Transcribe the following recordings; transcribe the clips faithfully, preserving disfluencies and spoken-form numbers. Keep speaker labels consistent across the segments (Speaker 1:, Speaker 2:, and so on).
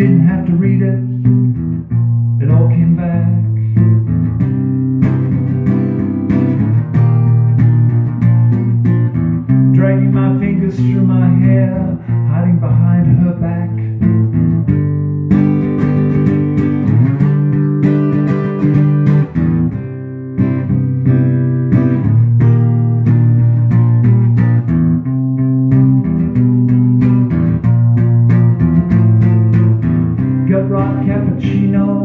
Speaker 1: didn't have to read it, it all came back. Dragging my fingers through my hair, hiding behind her back. Gut rot cappuccino,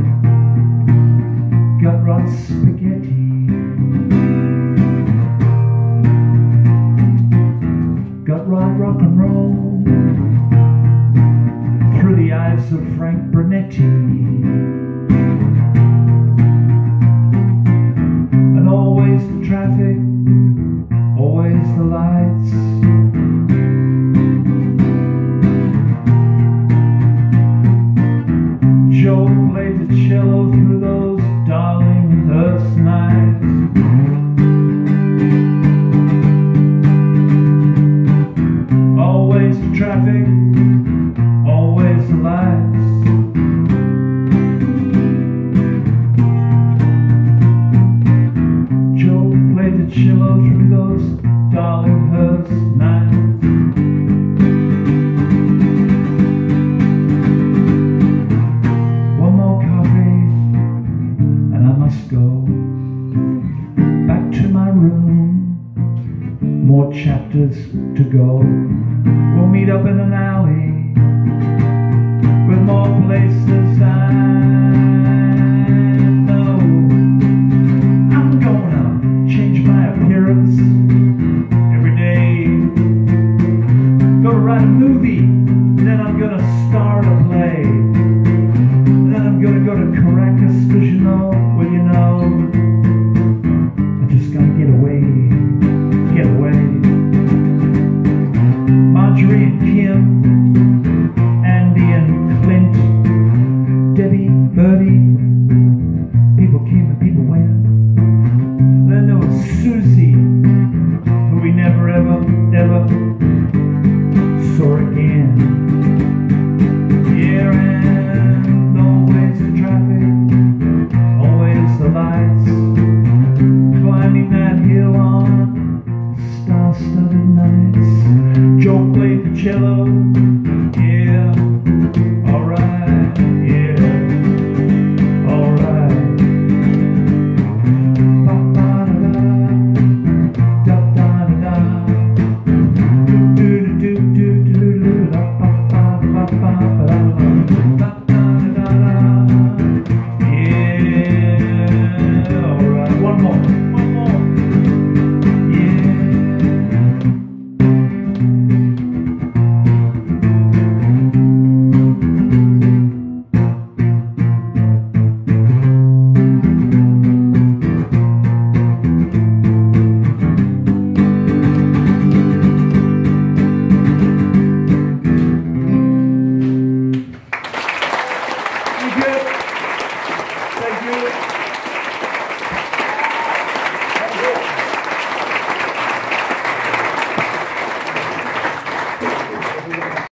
Speaker 1: gut rot spaghetti. Gut rot rock and roll through the eyes of Frank Brunetti. And always the traffic, always the lights. Joe played the cello through those Darlinghurst nights. Always the traffic, always the lights. Joe played the cello through those Darlinghurst nights. One more coffee and I must go back to my room. More chapters to go. We'll meet up in an alley with more places I know. I'm gonna change my appearance every day. Gonna write a movie, then I'm gonna start a play. Then I'm gonna go to Caracas, cause you know, well you know, I just gotta get away, get away. Marjorie and Kim, Andy and Clint, Debbie, Bertie, people came and people went. Then there was Susie, who we never ever, ever saw again. Yeah, and always the traffic, always the lights, climbing that hill on star-studded nights. Joe played the cello, yeah, alright, yeah, alright. Ba-ba-da-da, da-da-da-da, do-do-do-do-do-do-do, ba-ba-ba-ba-ba-da, da-da-da-da, yeah, alright. One more, one more, yeah. Thank you. Thank you.